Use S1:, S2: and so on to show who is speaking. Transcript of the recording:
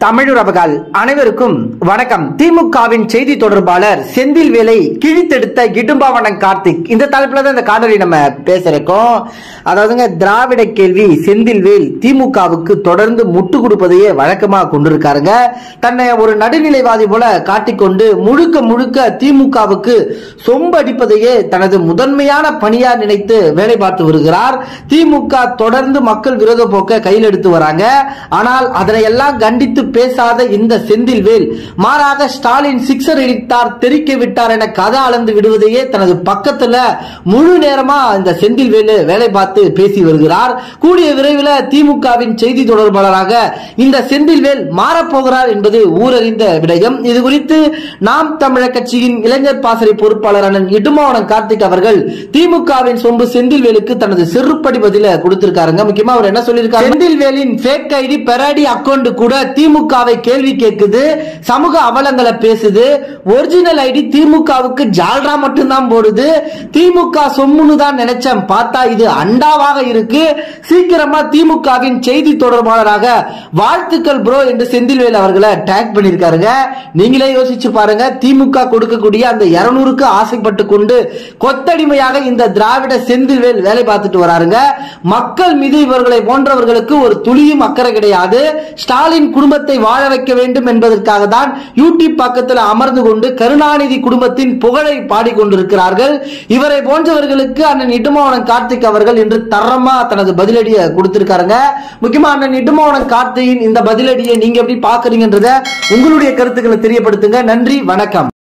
S1: தமிழுறவுகள் அனைவருக்கும் வணக்கம். திமுகவின் செய்தி தொடர்பாளர் செந்தில்வேலை கிழித்தெடுத்த இடும்பாவனம் கார்த்திக், இந்த தலைப்புல தான் இந்த காணொலி நம்ம பேசுறோம். அதாவதுங்க, திராவிட கேள்வி செந்தில்வேல் திமுகவுக்கு தொடர்ந்து முட்டு கொடுப்பதையே வழக்கமாக கொண்டிருக்காருங்க. தன்னை ஒரு நடுநிலைவாதி போல காட்டிக்கொண்டு முழுக்க முழுக்க திமுகவுக்கு சொம்பு அடிப்பதையே தனது முதன்மையான பணியா நினைத்து வேலை பார்த்து வருகிறார். திமுக தொடர்ந்து மக்கள் விரோத போக்க கையில் எடுத்து வராங்க. ஆனால் அதனை எல்லாம் கண்டித்து பேசாத இந்த செந்தில்வேல் மாறாக ஸ்டாலின் சிக்ஸர் அடித்தார், தெரிக்க விட்டார் என கதை அளந்து விடுவதையே தனது பக்கத்துல முழு நேரமா இந்த செந்தில்வேல் வேலை பார்த்து பேசி வருகிறார். கூடிய விரைவில் திமுகவின் செய்தி தொடர்பாளராக இந்த செந்தில்வேல் மாறப்போகிறார் என்பது ஊரறிந்த விடயம். இது குறித்து நாம் தமிழர் கட்சியின் இளைஞர் பாசறை பொறுப்பாளரான இடும்பாவனம் கார்த்திக் அவர்கள் திமுகவின் சொம்பு செந்தில்வேலுக்கு தனது செருப்படி பதில கொடுத்திருக்காருங்க. முக்கியமா அவர் என்ன சொல்லியிருக்காரு? செந்தில்வேலின் ஃபேக் ஐடி பெராடி அக்கவுண்ட் கூட திமுகவை கேள்வி கேட்குது, சமூக அவலங்களை பேசுது. ஒரிஜினல் ஐடி திமுகவுக்கு ஜால்ரா மட்டும்தான் போடுது. திமுக சொம்முன்னு தான் நினைச்சேன், பார்த்தா இது அண்டாவாக இருக்கு. சீக்கிரமா திமுகவின் செய்தி தொடர்பாளராக வாழ்த்துக்கள் ப்ரோ என்று செந்தில்வேல் அவர்களை டேக் பண்ணிருக்காருங்க. நீங்களே யோசிச்சு பாருங்க, திமுக கொடுக்கக்கூடிய அந்த 200க்கு ஆசைப்பட்டு கொண்டு கொத்தடிமையாக இந்த திராவிட செந்தில்வேல் வேலை பார்த்துட்டு வராருங்க. மக்கள் மீது இவர்களை போன்றவர்களுக்கு ஒரு துளியும் அக்கறை கிடையாது. ஸ்டாலின் குடும்பத்தை வாழ வைக்க வேண்டும் என்பதற்காக தான் யூடியூப் பக்கத்தில் அமர்ந்து கொண்டு கருணாநிதி குடும்பத்தின் புகழை பாடிக்கொண்டிருக்கிறார்கள். இவரை போன்றவர்களுக்கு அண்ணன் இடும்பாவனம் கார்த்திக் அவர்கள் இன்று தரமா தனது பதிலடியை கொடுத்திருக்காருங்க. முக்கியமா அண்ணன் இடும்பாவனம் கார்த்திகின் இந்த பதிலடியை நீங்க எப்படி பாக்குறீங்கன்றத உங்களுடைய கருத்துக்களை தெரியப்படுத்துங்க. நன்றி, வணக்கம்.